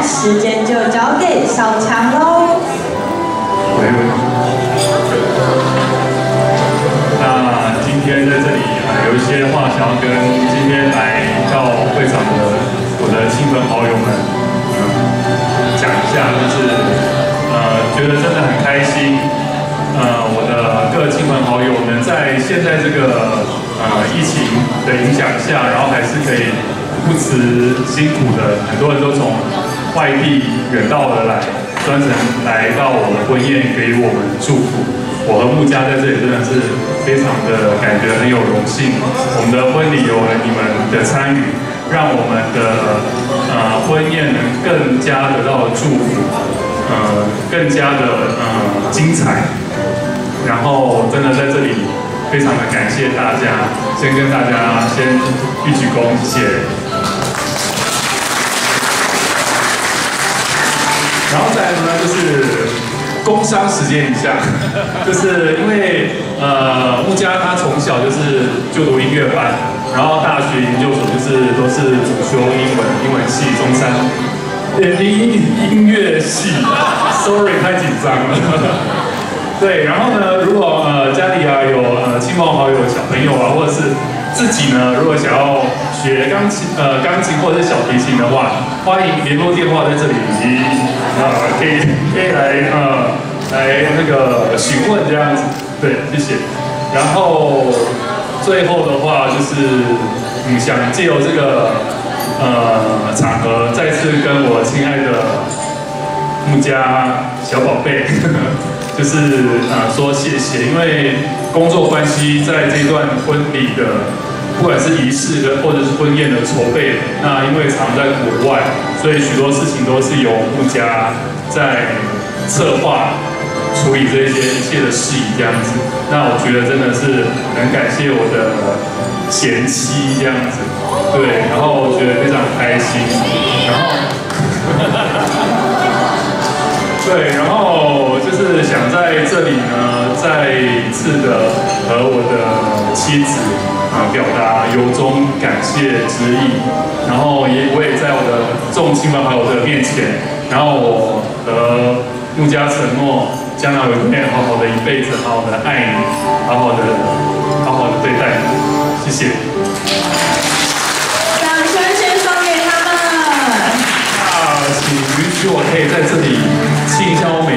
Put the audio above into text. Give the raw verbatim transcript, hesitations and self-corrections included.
时间就交给小强喽。 喂喂。那今天在这里啊、呃，有一些话想要跟今天来到会场的我的亲朋好友们，嗯，讲一下，就是呃，觉得真的很开心，呃，我的各亲朋好友能在现在这个呃疫情的影响下，然后还是可以不辞辛苦的，很多人都从外地远道而来，专程来到我的婚宴给我们祝福。我和穆家在这里真的是非常的感觉很有荣幸，我们的婚礼有了你们的参与，让我们的呃婚宴能更加得到祝福，呃更加的呃精彩。然后真的在这里非常的感谢大家，先跟大家先一鞠躬，谢谢。然后再来呢就是工商时间一下，就是因为呃穆家他从小就是就读音乐班，然后大学研究所就是都是主修英文，英文系中山，呃音音乐系 ，sorry 太紧张了。对，然后呢，如果呃家里啊有呃亲朋好友小朋友啊，或者是自己呢，如果想要学钢琴呃钢琴或者是小提琴的话，欢迎联络电话在这里，以及呃可以可以来呃来那个询问这样子，对，谢谢。然后最后的话就是嗯想借由这个呃场合，再次跟我亲爱的穆家小宝贝。就是呃说谢谢，因为工作关系，在这段婚礼的不管是仪式的或者是婚宴的筹备，那因为常在国外，所以许多事情都是由穆家在策划、处理这些一切的事宜这样子。那我觉得真的是很感谢我的贤妻这样子，对，然后我觉得非常开心，然后。对，然后就是想在这里呢，再一次的和我的妻子啊、呃、表达由衷感谢之意，然后也我也在我的众亲朋好友的面前，然后我和穆家承诺，将来我会好好的一辈子，好好的爱你，好好的好好的对待你，谢谢。 掌声先送给他们。 那请允许我可以在这里亲一下我每